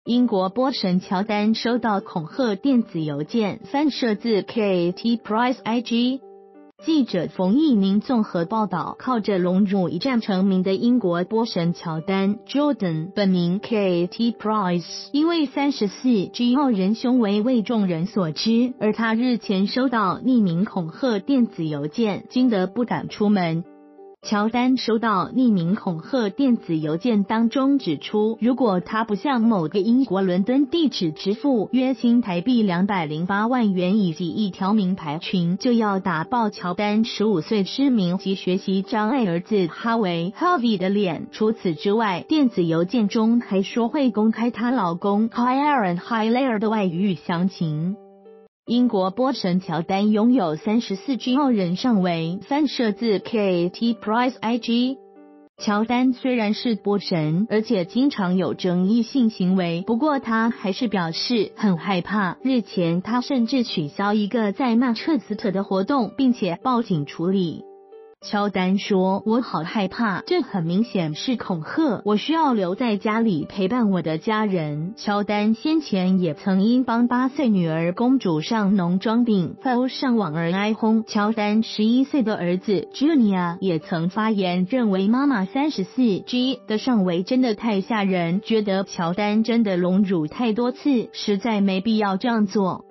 英国波神乔丹收到恐吓电子邮件，翻摄自 Katie Price IG。记者冯一宁综合报道，靠着隆乳一战成名的英国波神乔丹 Jordan 本名 Katie Price， 因为34G 傲人胸围为众人所知，而他日前收到匿名恐吓电子邮件，惊得不敢出门。乔丹收到匿名恐吓电子邮件当中指出，如果他不向某个英国伦敦地址支付约新台币208万元以及一条名牌裙，就要打爆乔丹15岁失明及学习障碍儿子哈维 Harvey 的脸。除此之外，电子邮件中还说会公开她老公 Kieran Hillier 的外遇详情。英国波神乔丹拥有34G 傲人上围，翻摄自 Katie Price IG。乔丹虽然是波神，而且经常有争议性行为，不过他还是表示很害怕。日前他甚至取消一个在曼彻斯特的活动，并且报警处理。乔丹说，我好害怕，这很明显是恐吓，我需要留在家里陪伴我的家人。乔丹先前也曾因帮8岁女儿公主上浓妆饼 PO 上网而挨轰。乔丹11岁的儿子 Junior 也曾发言认为妈妈34G 的上围真的太吓人，觉得乔丹真的隆乳太多次，实在没必要这样做。